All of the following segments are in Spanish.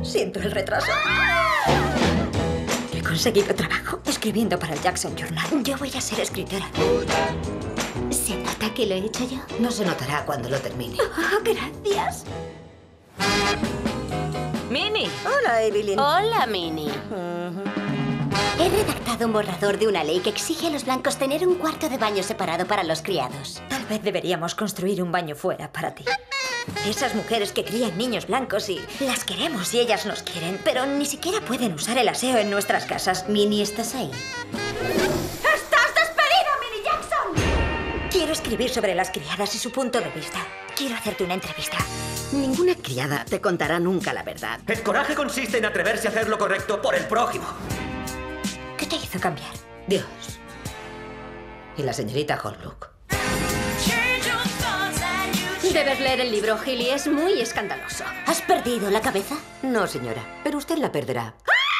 Siento el retraso. He conseguido trabajo escribiendo para el Jackson Journal. Yo voy a ser escritora. ¿Se nota que lo he hecho yo? No se notará cuando lo termine. Oh, gracias. Minnie. Hola, Evelyn. Hola, Minnie. He redactado un borrador de una ley que exige a los blancos tener un cuarto de baño separado para los criados. Tal vez deberíamos construir un baño fuera para ti. Esas mujeres que crían niños blancos y las queremos y ellas nos quieren, pero ni siquiera pueden usar el aseo en nuestras casas. Minnie, ¿estás ahí? ¡Estás despedida, Minnie Jackson! Quiero escribir sobre las criadas y su punto de vista. Quiero hacerte una entrevista. Ninguna criada te contará nunca la verdad. El coraje consiste en atreverse a hacer lo correcto por el prójimo. ¿Qué te hizo cambiar? Dios. Y la señorita Holbrook. Debes leer el libro, Gilly. Es muy escandaloso. ¿Has perdido la cabeza? No, señora, pero usted la perderá.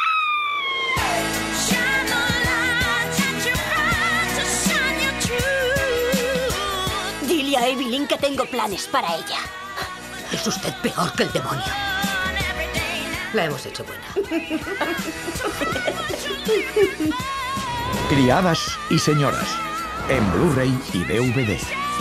Dile a Evelyn que tengo planes para ella. Es usted peor que el demonio. La hemos hecho buena. Criadas y señoras, en Blu-ray y DVD.